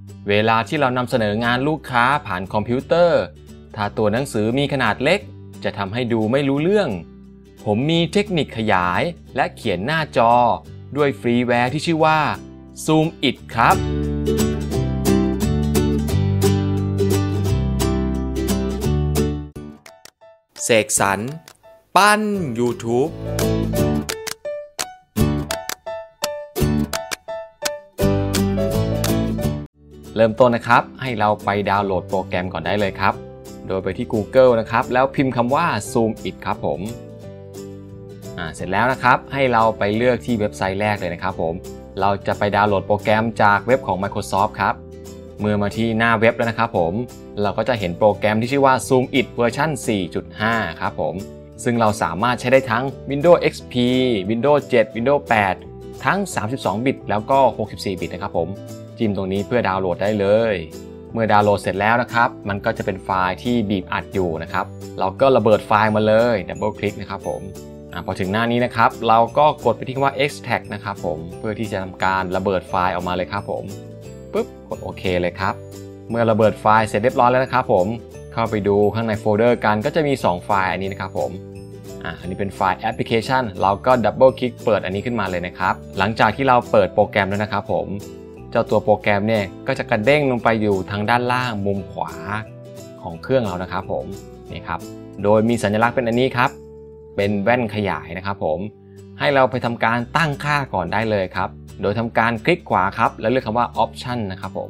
เวลาที่เรานำเสนองานลูกค้าผ่านคอมพิวเตอร์ถ้าตัวหนังสือมีขนาดเล็กจะทำให้ดูไม่รู้เรื่องผมมีเทคนิคขยายและเขียนหน้าจอด้วยฟรีแวร์ที่ชื่อว่า Zoom It ครับเสกสรรปั้น YouTubeเริ่มต้นนะครับให้เราไปดาวน์โหลดโปรแกรมก่อนได้เลยครับโดยไปที่ Google นะครับแล้วพิมพ์คำว่า Zoom It ครับผมเสร็จแล้วนะครับให้เราไปเลือกที่เว็บไซต์แรกเลยนะครับผมเราจะไปดาวน์โหลดโปรแกรมจากเว็บของ Microsoft ครับเมื่อมาที่หน้าเว็บแล้วนะครับผมเราก็จะเห็นโปรแกรมที่ชื่อว่า Zoom It เวอร์ชัน 4.5 ครับผมซึ่งเราสามารถใช้ได้ทั้ง Windows XP Windows 7 Windows 8 ทั้ง 32 บิตแล้วก็ 64 บิตนะครับผมจิ้มตรงนี้เพื่อดาวน์โหลดได้เลยเมื่อดาวน์โหลดเสร็จแล้วนะครับมันก็จะเป็นไฟล์ที่บีบอัดอยู่นะครับเราก็ระเบิดไฟล์มาเลยดับเบิลคลิกนะครับผมพอถึงหน้านี้นะครับเราก็กดไปที่คำว่า extract นะครับผมเพื่อที่จะทำการระเบิดไฟล์ออกมาเลยครับผมปึ๊บกดโอเคเลยครับเมื่อระเบิดไฟล์เสร็จเรียบร้อยแล้วนะครับผมเข้าไปดูข้างในโฟลเดอร์กันก็จะมี2ไฟล์อันนี้นะครับผมอันนี้เป็นไฟล์แอปพลิเคชันเราก็ดับเบิลคลิกเปิดอันนี้ขึ้นมาเลยนะครับหลังจากที่เราเปิดโปรแกรมแล้วนะครับผมเจ้าตัวโปรแกรมเนี่ยก็จะกระเด้งลงไปอยู่ทางด้านล่างมุมขวาของเครื่องเรานะครับผมนี่ครับโดยมีสัญลักษณ์เป็นอันนี้ครับเป็นแว่นขยายนะครับผมให้เราไปทำการตั้งค่าก่อนได้เลยครับโดยทำการคลิกขวาครับแล้วเลือกคำว่า Option นะครับผม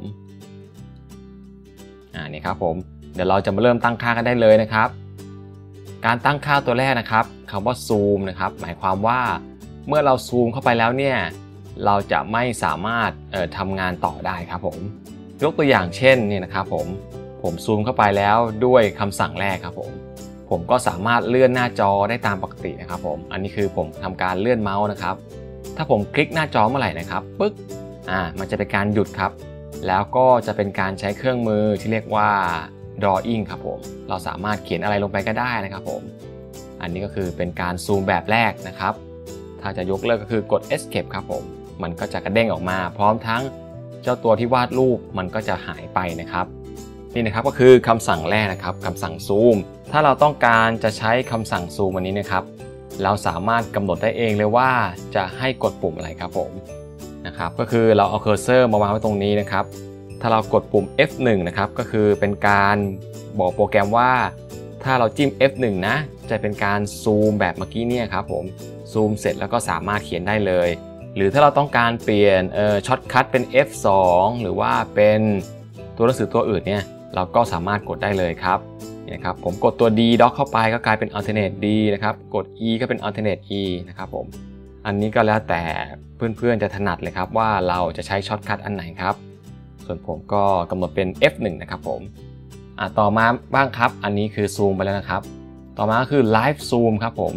นี่ครับผมเดี๋ยวเราจะมาเริ่มตั้งค่ากันได้เลยนะครับการตั้งค่าตัวแรกนะครับคำว่า Zoom นะครับหมายความว่าเมื่อเราซูมเข้าไปแล้วเนี่ยเราจะไม่สามารถทำงานต่อได้ครับผมยกตัวอย่างเช่นนี่นะครับผมซูมเข้าไปแล้วด้วยคำสั่งแรกครับผมก็สามารถเลื่อนหน้าจอได้ตามปกตินะครับผมอันนี้คือผมทำการเลื่อนเมาส์นะครับถ้าผมคลิกหน้าจอเมื่อไหร่นะครับปึ๊กมันจะเป็นการหยุดครับแล้วก็จะเป็นการใช้เครื่องมือที่เรียกว่า drawing ครับผมเราสามารถเขียนอะไรลงไปก็ได้นะครับผมอันนี้ก็คือเป็นการซูมแบบแรกนะครับถ้าจะยกเลิกก็คือกด escape ครับผมมันก็จะกระเด้งออกมาพร้อมทั้งเจ้าตัวที่วาดรูปมันก็จะหายไปนะครับนี่นะครับก็คือคำสั่งแรกนะครับคำสั่งซูมถ้าเราต้องการจะใช้คำสั่งซูมวันนี้นะครับเราสามารถกำหนดได้เองเลยว่าจะให้กดปุ่มอะไรครับผมนะครับก็คือเราเอาเคอร์เซอร์มาวางไว้ตรงนี้นะครับถ้าเรากดปุ่ม F1 นะครับก็คือเป็นการบอกโปรแกรมว่าถ้าเราจิ้ม F1 นะจะเป็นการซูมแบบเมื่อกี้เนี่ยครับผมซูมเสร็จแล้วก็สามารถเขียนได้เลยหรือถ้าเราต้องการเปลี่ยนช็อตคัทเป็น F2 หรือว่าเป็นตัวหนังสือตัวอื่นเนี่ยเราก็สามารถกดได้เลยครับนี่นะครับผมกดตัว D dock เข้าไปก็กลายเป็น alternate D นะครับกด E ก็เป็น alternate E นะครับผมอันนี้ก็แล้วแต่เพื่อนๆจะถนัดเลยครับว่าเราจะใช้ช็อตคัทอันไหนครับส่วนผมก็กำหนดเป็น F1 นะครับผมต่อมาบ้างครับอันนี้คือซูมไปแล้วนะครับต่อมาก็คือ Live Zoom ครับผม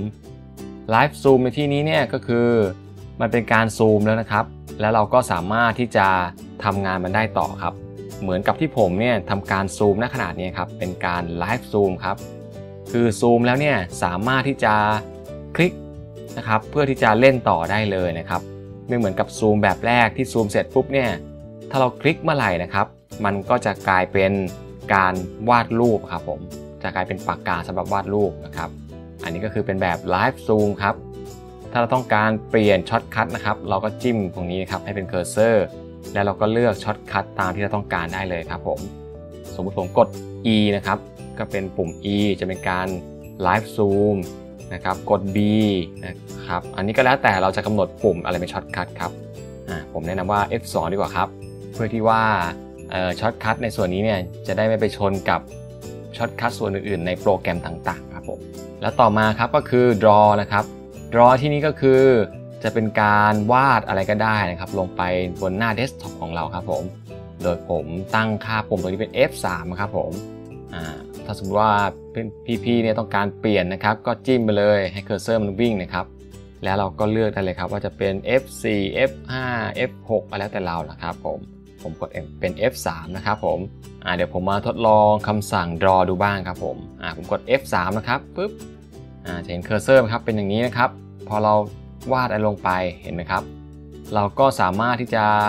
Live Zoom ในที่นี้เนี่ยก็คือมันเป็นการซูมแล้วนะครับแล้วเราก็สามารถที่จะทำงานมันได้ต่อครับเหมือนกับที่ผมเนี่ยทำการซูมณขนาดนี้ครับเป็นการไลฟ์ซูมครับคือซูมแล้วเนี่ยสามารถที่จะคลิกนะครับเพื่อที่จะเล่นต่อได้เลยนะครับไม่เหมือนกับซูมแบบแรกที่ซูมเสร็จปุ๊บเนี่ยถ้าเราคลิกเมื่อไหร่นะครับมันก็จะกลายเป็นการวาดรูปครับผมจะกลายเป็นปากกาสำหรับวาดรูปนะครับอันนี้ก็คือเป็นแบบไลฟ์ซูมครับถ้าเราต้องการเปลี่ยนช็อตคัทนะครับเราก็จิ้มตรงนี้นะครับให้เป็นเคอร์เซอร์แล้วเราก็เลือกช็อตคัทตามที่เราต้องการได้เลยครับผมสมมุติผมกด E นะครับก็เป็นปุ่ม E จะเป็นการไลฟ์ซูมนะครับกด B นะครับอันนี้ก็แล้วแต่เราจะกำหนดปุ่มอะไรเป็นช็อตคัทครับผมแนะนำว่า F2 ดีกว่าครับเพื่อที่ว่าช็อตคัทในส่วนนี้เนี่ยจะได้ไม่ไปชนกับช็อตคัทส่วนอื่นๆในโปรแกรมต่างๆครับผมแล้วต่อมาครับก็คือ Draw นะครับ Draw ที่นี้ก็คือจะเป็นการวาดอะไรก็ได้นะครับลงไปบนหน้าเดสก์ท็อปของเราครับผมโดยผมตั้งค่าปุ่มตัวนี้เป็น F3 ครับผมถ้าสมมติว่าพี่ๆเนี่ยต้องการเปลี่ยนนะครับก็จิ้มไปเลยให้เคอร์เซอร์มันวิ่งนะครับแล้วเราก็เลือกได้เลยครับว่าจะเป็น F4 F5 F6 อะไรแล้วแต่เรานะครับผมกดเป็น F3 นะครับผมเดี๋ยวผมมาทดลองคำสั่ง draw ดูบ้างครับผมผมกด F3 นะครับปึ๊บจะเห็นเคอร์เซอร์ครับเป็นอย่างนี้นะครับพอเราวาดอะไรลงไปเห็นไหมครับเราก็สามารถที่จะ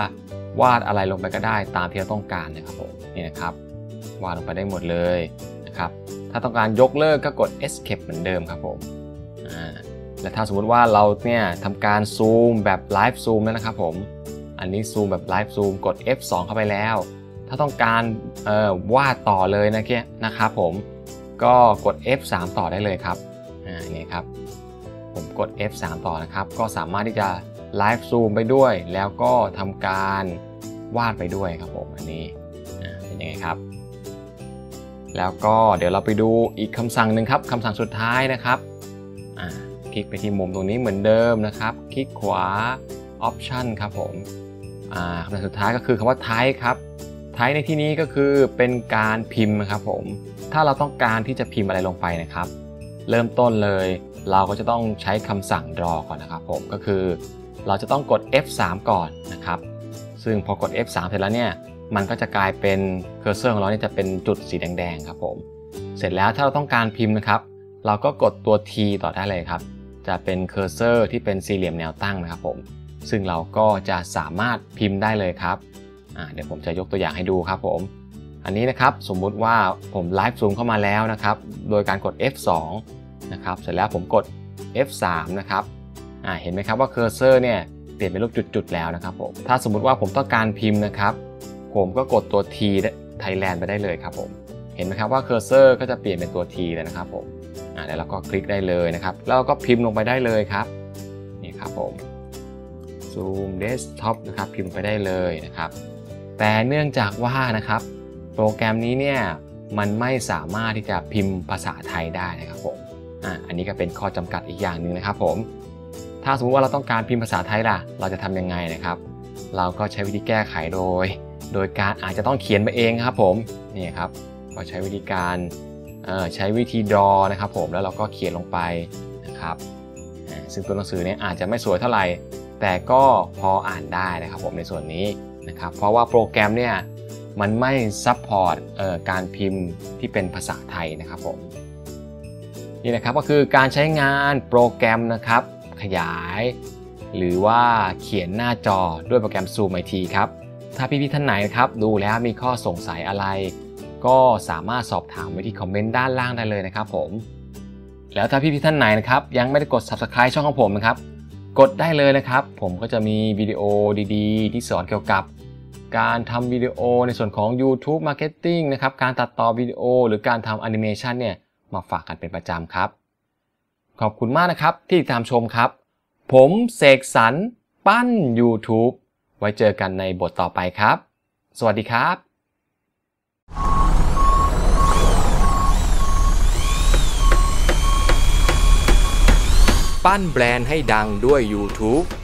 วาดอะไรลงไปก็ได้ตามที่เราต้องการนะครับผมนี่นะครับวาดลงไปได้หมดเลยนะครับถ้าต้องการยกเลิกก็กด Escape เหมือนเดิมครับผมและถ้าสมมุติว่าเราเนี่ยทำการซูมแบบไลฟ์ซูมแล้วนะครับผมอันนี้ซูมแบบไลฟ์ซูมกด F2 เข้าไปแล้วถ้าต้องการวาดต่อเลยนะครับผมก็กด F3 ต่อได้เลยครับนี่ครับผมกด F3 ต่อนะครับก็สามารถที่จะไลฟ์ซูมไปด้วยแล้วก็ทำการวาดไปด้วยครับผมอันนี้เป็นยังไงครับแล้วก็เดี๋ยวเราไปดูอีกคำสั่งหนึ่งครับคำสั่งสุดท้ายนะครับคลิกไปที่มุมตรงนี้เหมือนเดิมนะครับคลิกขวา Option ครับผมคำสั่งสุดท้ายก็คือคำว่า Type ครับ Type ในที่นี้ก็คือเป็นการพิมพ์ครับผมถ้าเราต้องการที่จะพิมพ์อะไรลงไปนะครับเริ่มต้นเลยเราก็จะต้องใช้คำสั่ง Draw ก่อนนะครับผมก็คือเราจะต้องกด F3 ก่อนนะครับซึ่งพอกด F3 เสร็จแล้วเนี่ยมันก็จะกลายเป็นเคอร์เซอร์ของเราเนี่ยจะเป็นจุดสีแดงๆครับผมเสร็จแล้วถ้าเราต้องการพิมพ์นะครับเราก็กดตัว T ต่อได้เลยครับจะเป็นเคอร์เซอร์ที่เป็นสี่เหลี่ยมแนวตั้งนะครับผมซึ่งเราก็จะสามารถพิมพ์ได้เลยครับเดี๋ยวผมจะยกตัวอย่างให้ดูครับผมอันนี้นะครับสมมุติว่าผมไลฟ์ซูมเข้ามาแล้วนะครับโดยการกด F2 นะครับเสร็จแล้วผมกด F3 นะครับเห็นไหมครับว่าเคอร์เซอร์เนี่ยเปลี่ยนเป็นรูปจุดๆแล้วนะครับผมถ้าสมมุติว่าผมต้องการพิมพ์นะครับผมก็กดตัว T Thailand ไปได้เลยครับผมเห็นไหมครับว่าเคอร์เซอร์ก็จะเปลี่ยนเป็นตัว T เลยนะครับผมเดี๋ยวเราก็คลิกได้เลยนะครับแล้วก็พิมพ์ลงไปได้เลยครับนี่ครับผม Zoom Desktop นะครับพิมพ์ไปได้เลยนะครับแต่เนื่องจากว่านะครับโปรแกรมนี้เนี่ยมันไม่สามารถที่จะพิมพ์ภาษาไทยได้นะครับผมอันนี้ก็เป็นข้อจำกัดอีกอย่างหนึ่งนะครับผมถ้าสมมติว่าเราต้องการพิมพ์ภาษาไทยล่ะเราจะทำยังไงนะครับเราก็ใช้วิธีแก้ไขโดยการอาจจะต้องเขียนไปเองครับผมนี่ครับก็ใช้วิธีการใช้วิธี draw นะครับผมแล้วเราก็เขียนลงไปนะครับซึ่งตัวหนังสือเนี่ยอาจจะไม่สวยเท่าไหร่แต่ก็พออ่านได้นะครับผมในส่วนนี้นะครับเพราะว่าโปรแกรมเนี่ยมันไม่ซัพพอร์ตการพิมพ์ที่เป็นภาษาไทยนะครับผมนี่นะครับก็คือการใช้งานโปรแกรมนะครับขยายหรือว่าเขียนหน้าจอด้วยโปรแกรม Zoom IT ครับถ้าพี่ๆท่านไหนครับดูแล้วมีข้อสงสัยอะไรก็สามารถสอบถามไว้ที่คอมเมนต์ด้านล่างได้เลยนะครับผมแล้วถ้าพี่ๆท่านไหนนะครับยังไม่ได้กด Subscribe ช่องของผมนะครับกดได้เลยนะครับผมก็จะมีวิดีโอดีๆที่สอนเกี่ยวกับการทำวิดีโอในส่วนของ YouTube Marketing นะครับการตัดต่อวิดีโอหรือการทำแอนิเมชันเนี่ยมาฝากกันเป็นประจำครับขอบคุณมากนะครับที่ติดตามชมครับผมเสกสรรปั้น YouTube ไว้เจอกันในบทต่อไปครับสวัสดีครับปั้นแบรนด์ให้ดังด้วย YouTube